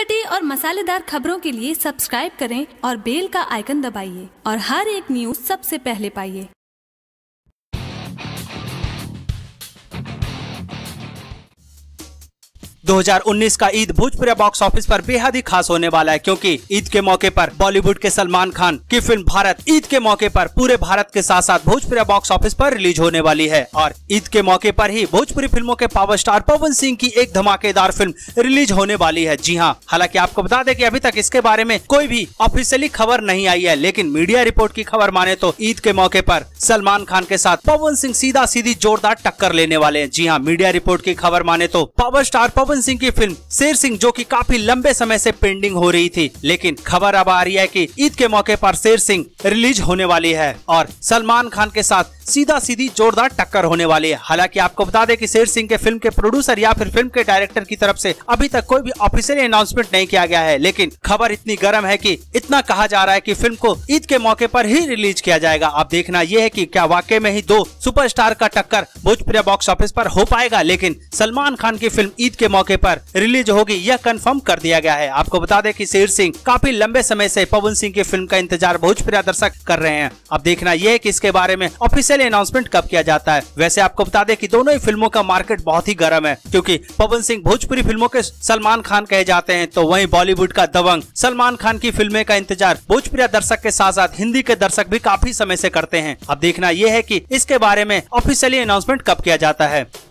चटपटी और मसालेदार खबरों के लिए सब्सक्राइब करें और बेल का आइकन दबाइए और हर एक न्यूज सबसे पहले पाइए। 2019 का ईद भोजपुरी बॉक्स ऑफिस पर बेहद ही खास होने वाला है, क्योंकि ईद के मौके पर बॉलीवुड के सलमान खान की फिल्म भारत ईद के मौके पर पूरे भारत के साथ साथ भोजपुरी बॉक्स ऑफिस पर रिलीज होने वाली है। और ईद के मौके पर ही भोजपुरी फिल्मों के पावर स्टार पवन सिंह की एक धमाकेदार फिल्म रिलीज होने वाली है। जी हाँ, हालांकि आपको बता दें कि अभी तक इसके बारे में कोई भी ऑफिशियली खबर नहीं आई है, लेकिन मीडिया रिपोर्ट की खबर माने तो ईद के मौके पर सलमान खान के साथ पवन सिंह सीधा सीधी जोरदार टक्कर लेने वाले हैं। जी हाँ, मीडिया रिपोर्ट की खबर माने तो पावर स्टार पवन सिंह की फिल्म शेर सिंह, जो कि काफी लंबे समय से पेंडिंग हो रही थी, लेकिन खबर अब आ रही है कि ईद के मौके पर शेर सिंह रिलीज होने वाली है और सलमान खान के साथ सीधा सीधी जोरदार टक्कर होने वाली है। हालांकि आपको बता दें कि शेर सिंह के फिल्म के प्रोड्यूसर या फिर फिल्म के डायरेक्टर की तरफ से अभी तक कोई भी ऑफिशियल अनाउंसमेंट नहीं किया गया है, लेकिन खबर इतनी गर्म है कि इतना कहा जा रहा है कि फिल्म को ईद के मौके पर ही रिलीज किया जाएगा। अब देखना यह है कि क्या वाकई में ही दो सुपरस्टार का टक्कर भोजपुरी बॉक्स ऑफिस पर हो पाएगा, लेकिन सलमान खान की फिल्म ईद के मौके पर रिलीज होगी यह कंफर्म कर दिया गया है। आपको बता दें कि शेर सिंह काफी लंबे समय से पवन सिंह की फिल्म का इंतजार भोजपुरी दर्शक कर रहे हैं। अब देखना यह है कि इसके बारे में ऑफिशियल अनाउंसमेंट कब किया जाता है। वैसे आपको बता दें कि दोनों ही फिल्मों का मार्केट बहुत ही गर्म है, क्योंकि पवन सिंह भोजपुरी फिल्मों के सलमान खान कहे जाते हैं, तो वहीं बॉलीवुड का दबंग सलमान खान की फिल्में का इंतजार भोजपुरी दर्शक के साथ साथ हिंदी के दर्शक भी काफी समय से करते हैं। अब देखना यह है कि इसके बारे में ऑफिशियली अनाउंसमेंट कब किया जाता है।